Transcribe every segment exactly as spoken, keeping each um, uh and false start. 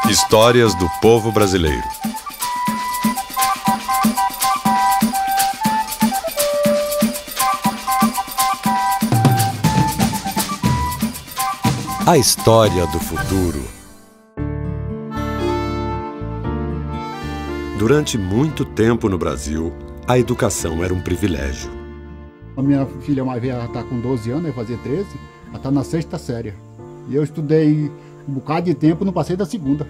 Histórias do povo brasileiro. A história do futuro. Durante muito tempo no Brasil, a educação era um privilégio. A minha filha mais velha está com doze anos, vai fazer treze, ela está na sexta série. E eu estudei um bocado de tempo, não passei da segunda.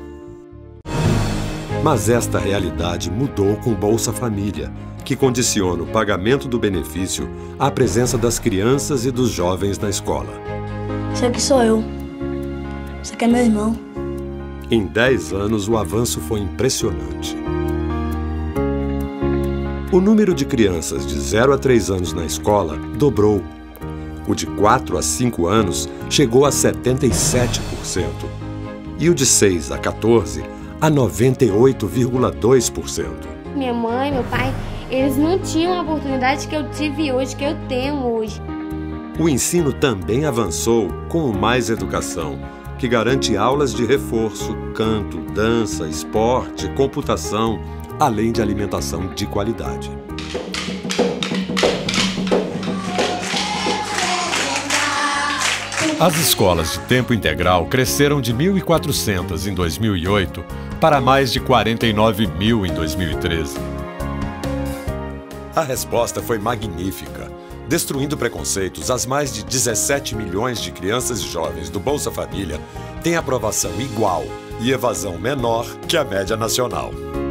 Mas esta realidade mudou com o Bolsa Família, que condiciona o pagamento do benefício à presença das crianças e dos jovens na escola. Esse aqui sou eu. Esse aqui é meu irmão. Em dez anos, o avanço foi impressionante. O número de crianças de zero a três anos na escola dobrou. O de quatro a cinco anos chegou a setenta e sete por cento. E o de seis a quatorze, a noventa e oito vírgula dois por cento. Minha mãe, meu pai, eles não tinham a oportunidade que eu tive hoje, que eu tenho hoje. O ensino também avançou com o Mais Educação, que garante aulas de reforço, canto, dança, esporte, computação, além de alimentação de qualidade. As escolas de tempo integral cresceram de mil e quatrocentas em dois mil e oito para mais de quarenta e nove mil em dois mil e treze. A resposta foi magnífica. Destruindo preconceitos, as mais de dezessete milhões de crianças e jovens do Bolsa Família têm aprovação igual e evasão menor que a média nacional.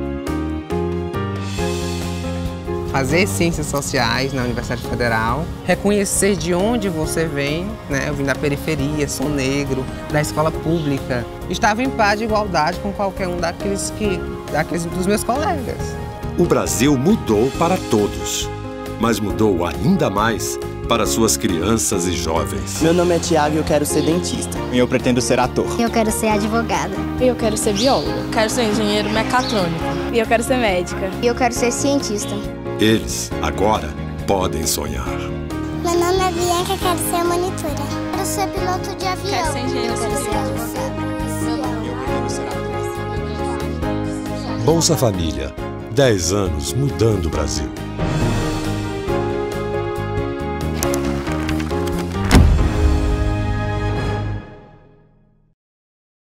Fazer ciências sociais na Universidade Federal, reconhecer de onde você vem, né? Eu vim da periferia, sou negro, da escola pública. Estava em paz de igualdade com qualquer um daqueles, que, daqueles dos meus colegas. O Brasil mudou para todos, mas mudou ainda mais para suas crianças e jovens. Meu nome é Tiago e eu quero ser dentista. E eu pretendo ser ator. Eu quero ser advogada. E eu quero ser bióloga. Quero ser engenheiro mecatrônico. E eu quero ser médica. E eu quero ser cientista. Eles, agora, podem sonhar. Meu nome é Bianca, quero ser monitora. Quero ser piloto de avião. Quero ser engenheiro quero ser advogada. Bolsa Família, dez anos mudando o Brasil.